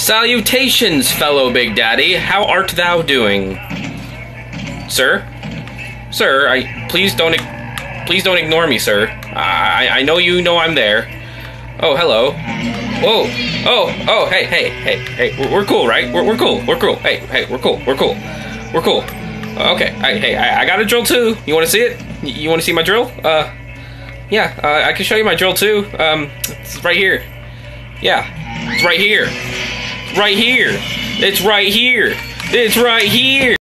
Salutations, fellow Big Daddy. How art thou doing? Sir? Sir, please don't ignore me, sir. I know you know I'm there. Oh, hello. Whoa. Oh, hey. We're cool, right? We're cool. We're cool. Hey, we're cool. We're cool. We're cool. Okay. I got a drill too. You want to see it? You want to see my drill? Yeah. I can show you my drill too. It's right here. Yeah. It's right here. Right here. It's right here. It's right here.